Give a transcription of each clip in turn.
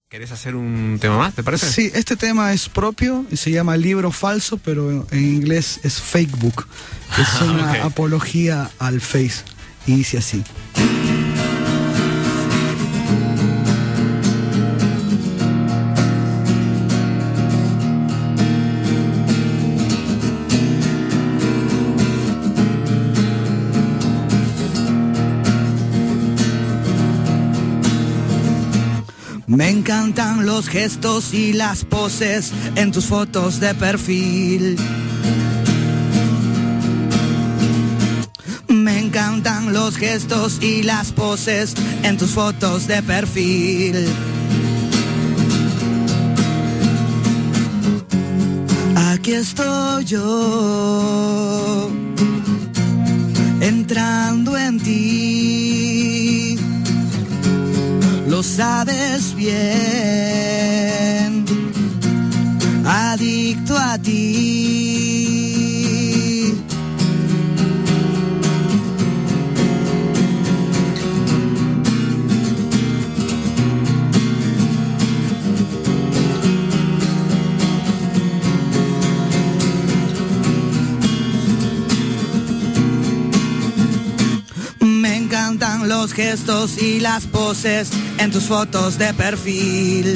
¿Querés hacer un tema más, te parece? Sí, este tema es propio y se llama Libro Falso, pero en inglés es Fake Book. Es una apología al Face y dice así. Me encantan los gestos y las poses en tus fotos de perfil. Me encantan los gestos y las poses en tus fotos de perfil. Aquí estoy yo, entrando en ti. Lo sabes bien, adicto a ti. Me encantan los gestos y las poses en tus fotos de perfil.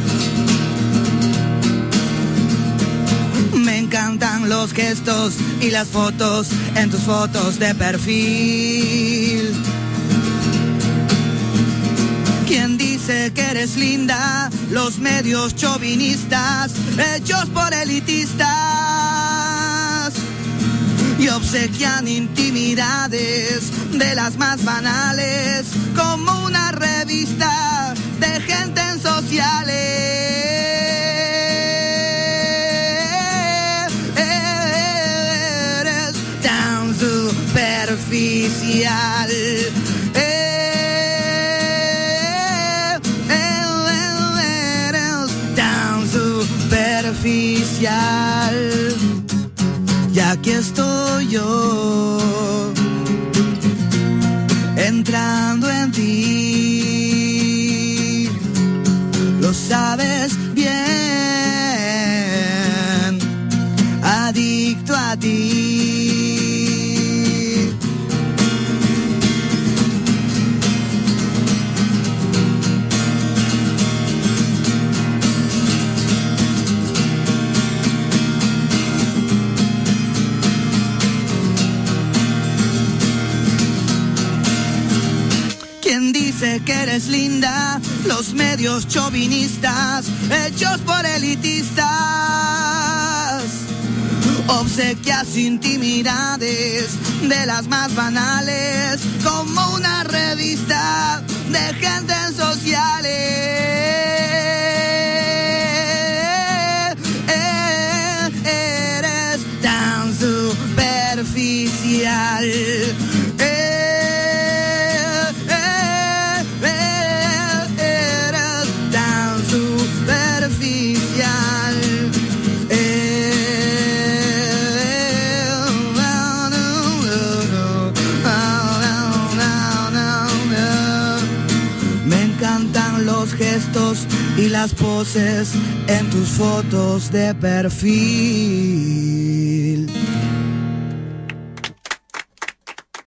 Me encantan los gestos y las fotos en tus fotos de perfil. ¿Quién dice que eres linda? Los medios chauvinistas, hechos por elitistas, y obsequian intimidades de las más banales, como una revista de gente en sociales. Eres tan superficial. Eres tan superficial. Y aquí estoy yo, entrando en ti. Lo sabes bien, adicto a ti. Que eres linda, los medios chauvinistas, hechos por elitistas, obsequias intimidades de las más banales, como una revista de gente en sociales. Eres tan superficial. Y las poses en tus fotos de perfil.